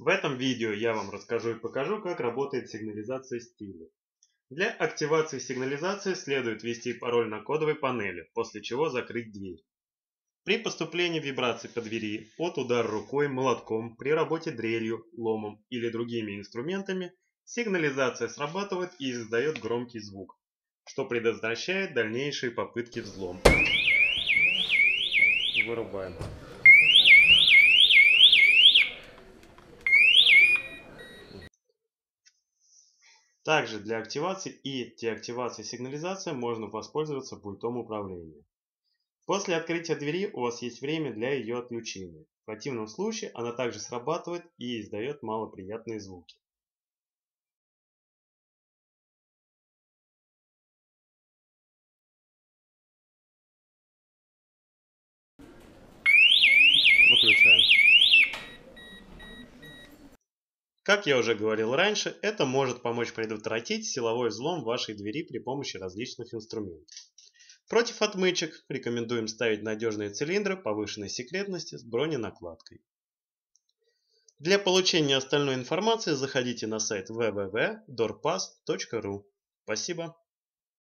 В этом видео я вам расскажу и покажу, как работает сигнализация стиля. Для активации сигнализации следует ввести пароль на кодовой панели, после чего закрыть дверь. При поступлении вибраций по двери от удара рукой, молотком, при работе дрелью, ломом или другими инструментами, сигнализация срабатывает и издает громкий звук, что предотвращает дальнейшие попытки взлома. Вырубаем. Также для активации и деактивации сигнализации можно воспользоваться пультом управления. После открытия двери у вас есть время для ее отключения. В противном случае она также срабатывает и издает малоприятные звуки. Выключаем. Как я уже говорил раньше, это может помочь предотвратить силовой взлом вашей двери при помощи различных инструментов. Против отмычек рекомендуем ставить надежные цилиндры повышенной секретности с броненакладкой. Для получения остальной информации заходите на сайт www.doorpass.ru. Спасибо.